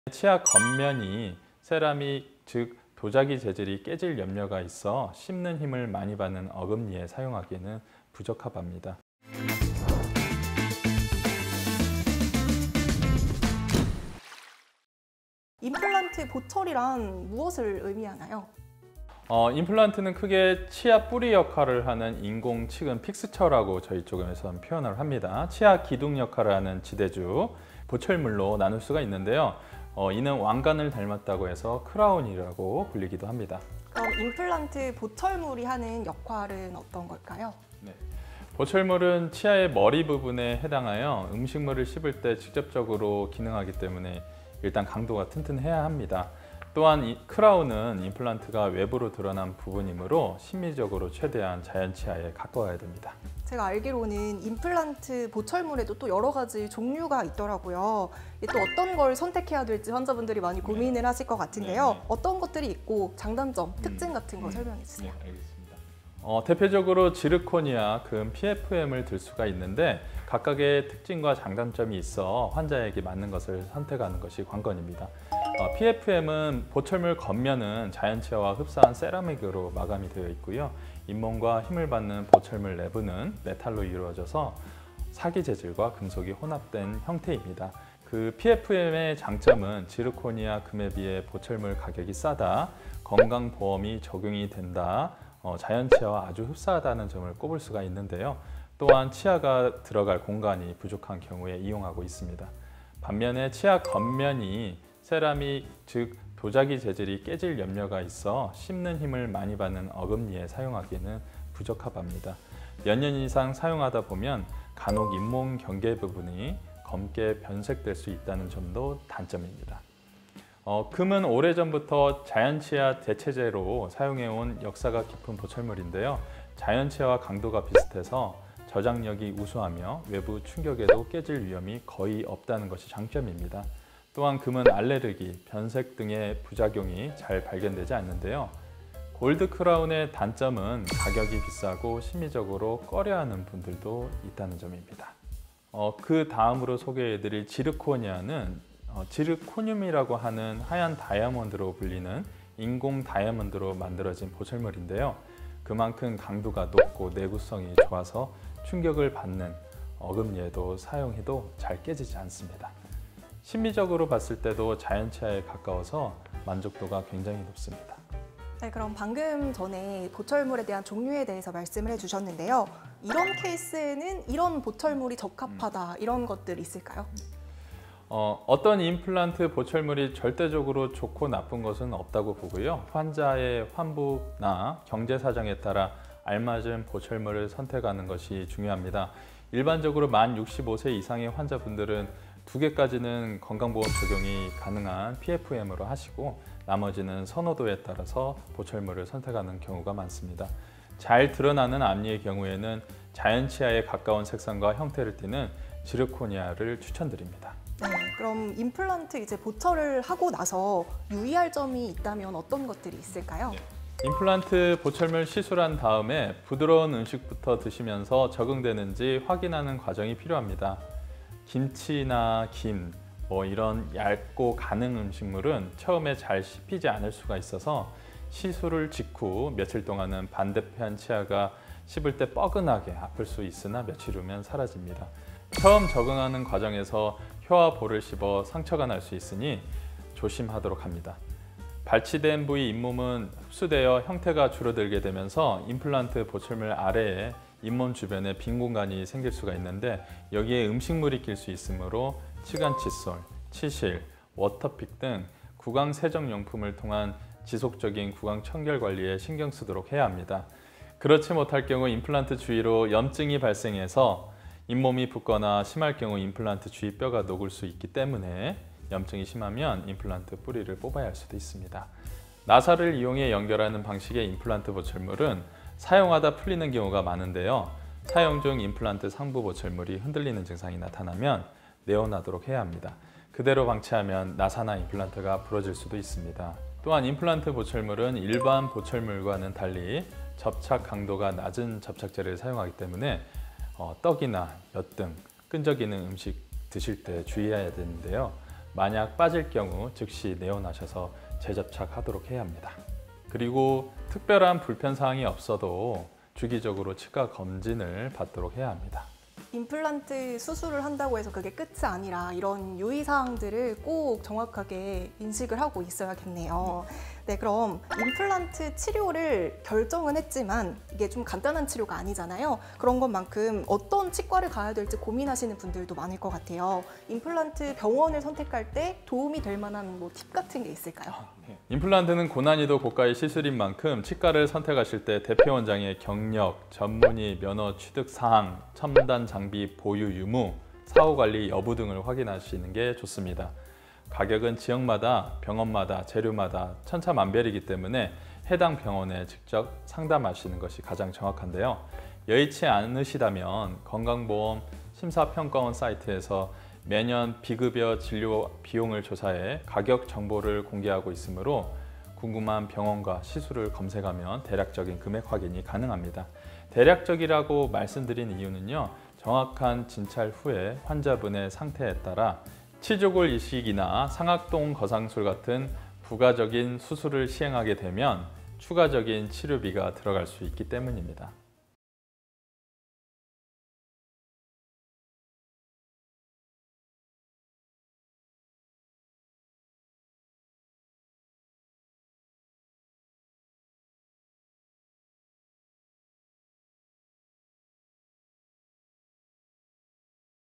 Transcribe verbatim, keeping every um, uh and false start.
치아 겉면이 세라믹, 즉 도자기 재질이 깨질 염려가 있어 씹는 힘을 많이 받는 어금니에 사용하기에는 부적합합니다. 임플란트 보철이란 무엇을 의미하나요? 어, 임플란트는 크게 치아 뿌리 역할을 하는 인공 치근 픽스처라고 저희 쪽에서는 표현을 합니다. 치아 기둥 역할을 하는 지대주, 보철물로 나눌 수가 있는데요. 어, 이는 왕관을 닮았다고 해서 크라운이라고 불리기도 합니다. 그럼 임플란트 보철물이 하는 역할은 어떤 걸까요? 네. 보철물은 치아의 머리 부분에 해당하여 음식물을 씹을 때 직접적으로 기능하기 때문에 일단 강도가 튼튼해야 합니다. 또한 이 크라운은 임플란트가 외부로 드러난 부분이므로 심미적으로 최대한 자연 치아에 가까워야 됩니다. 제가 알기로는 임플란트 보철물에도 또 여러 가지 종류가 있더라고요. 또 어떤 걸 선택해야 될지 환자분들이 많이 고민을 하실 것 같은데요. 네. 어떤 것들이 있고 장단점, 음, 특징 같은 거 음, 설명해 주세요. 네, 알겠습니다. 어, 대표적으로 지르코니아, 금, 피에프엠을 들 수가 있는데 각각의 특징과 장단점이 있어 환자에게 맞는 것을 선택하는 것이 관건입니다. 어, 피에프엠은 보철물 겉면은 자연치아와 흡사한 세라믹으로 마감이 되어 있고요. 잇몸과 힘을 받는 보철물 내부는 메탈로 이루어져서 사기 재질과 금속이 혼합된 형태입니다. 그 피에프엠의 장점은 지르코니아 금에 비해 보철물 가격이 싸다, 건강보험이 적용이 된다, 어, 자연치아와 아주 흡사하다는 점을 꼽을 수가 있는데요. 또한 치아가 들어갈 공간이 부족한 경우에 이용하고 있습니다. 반면에 치아 겉면이 세라믹, 즉 도자기 재질이 깨질 염려가 있어 씹는 힘을 많이 받는 어금니에 사용하기에는 부적합합니다. 몇 년 이상 사용하다 보면 간혹 잇몸 경계 부분이 검게 변색될 수 있다는 점도 단점입니다. 어, 금은 오래전부터 자연치아 대체제로 사용해온 역사가 깊은 보철물인데요. 자연치아와 강도가 비슷해서 저장력이 우수하며 외부 충격에도 깨질 위험이 거의 없다는 것이 장점입니다. 또한 금은 알레르기, 변색 등의 부작용이 잘 발견되지 않는데요. 골드 크라운의 단점은 가격이 비싸고 심리적으로 꺼려하는 분들도 있다는 점입니다. 어, 그 다음으로 소개해드릴 지르코니아는 어, 지르코늄이라고 하는 하얀 다이아몬드로 불리는 인공 다이아몬드로 만들어진 보철물인데요. 그만큼 강도가 높고 내구성이 좋아서 충격을 받는 어금니에도 사용해도 잘 깨지지 않습니다. 심미적으로 봤을 때도 자연치아에 가까워서 만족도가 굉장히 높습니다. 네, 그럼 방금 전에 보철물에 대한 종류에 대해서 말씀을 해주셨는데요. 이런 케이스에는 이런 보철물이 적합하다, 이런 것들이 있을까요? 어, 어떤 임플란트 보철물이 절대적으로 좋고 나쁜 것은 없다고 보고요. 환자의 환부나 경제 사정에 따라 알맞은 보철물을 선택하는 것이 중요합니다. 일반적으로 만 육십오 세 이상의 환자분들은 두 개까지는 건강보험 적용이 가능한 피에프엠으로 하시고 나머지는 선호도에 따라서 보철물을 선택하는 경우가 많습니다. 잘 드러나는 앞니의 경우에는 자연치아에 가까운 색상과 형태를 띠는 지르코니아를 추천드립니다. 네, 그럼 임플란트 이제 보철을 하고 나서 유의할 점이 있다면 어떤 것들이 있을까요? 네. 임플란트 보철물 시술한 다음에 부드러운 음식부터 드시면서 적응되는지 확인하는 과정이 필요합니다. 김치나 김, 뭐 이런 얇고 가는 음식물은 처음에 잘 씹히지 않을 수가 있어서 시술을 직후 며칠 동안은 반대편 치아가 씹을 때 뻐근하게 아플 수 있으나 며칠 후면 사라집니다. 처음 적응하는 과정에서 혀와 볼을 씹어 상처가 날 수 있으니 조심하도록 합니다. 발치된 부위 잇몸은 흡수되어 형태가 줄어들게 되면서 임플란트 보철물 아래에 잇몸 주변에 빈 공간이 생길 수가 있는데 여기에 음식물이 낄 수 있으므로 치간 칫솔, 치실, 워터픽 등 구강 세정용품을 통한 지속적인 구강 청결 관리에 신경 쓰도록 해야 합니다. 그렇지 못할 경우 임플란트 주위로 염증이 발생해서 잇몸이 붓거나 심할 경우 임플란트 주위 뼈가 녹을 수 있기 때문에 염증이 심하면 임플란트 뿌리를 뽑아야 할 수도 있습니다. 나사를 이용해 연결하는 방식의 임플란트 보철물은 사용하다 풀리는 경우가 많은데요. 사용 중 임플란트 상부 보철물이 흔들리는 증상이 나타나면 내어놔도록 해야 합니다. 그대로 방치하면 나사나 임플란트가 부러질 수도 있습니다. 또한 임플란트 보철물은 일반 보철물과는 달리 접착 강도가 낮은 접착제를 사용하기 때문에 어, 떡이나 엿 등 끈적이는 음식 드실 때 주의해야 되는데요. 만약 빠질 경우 즉시 내원하셔서 재접착하도록 해야 합니다. 그리고 특별한 불편사항이 없어도 주기적으로 치과 검진을 받도록 해야 합니다. 임플란트 수술을 한다고 해서 그게 끝이 아니라 이런 유의사항들을 꼭 정확하게 인식을 하고 있어야겠네요. 네, 그럼 임플란트 치료를 결정은 했지만 이게 좀 간단한 치료가 아니잖아요. 그런 것만큼 어떤 치과를 가야 될지 고민하시는 분들도 많을 것 같아요. 임플란트 병원을 선택할 때 도움이 될 만한 뭐 팁 같은 게 있을까요? 임플란트는 고난이도 고가의 시술인 만큼 치과를 선택하실 때 대표 원장의 경력, 전문의, 면허 취득 사항, 첨단 장비 보유 유무, 사후 관리 여부 등을 확인하시는 게 좋습니다. 가격은 지역마다, 병원마다, 재료마다 천차만별이기 때문에 해당 병원에 직접 상담하시는 것이 가장 정확한데요. 여의치 않으시다면 건강보험 심사평가원 사이트에서 매년 비급여 진료 비용을 조사해 가격 정보를 공개하고 있으므로 궁금한 병원과 시술을 검색하면 대략적인 금액 확인이 가능합니다. 대략적이라고 말씀드린 이유는요, 정확한 진찰 후에 환자분의 상태에 따라 치조골 이식이나 상악동 거상술 같은 부가적인 수술을 시행하게 되면 추가적인 치료비가 들어갈 수 있기 때문입니다.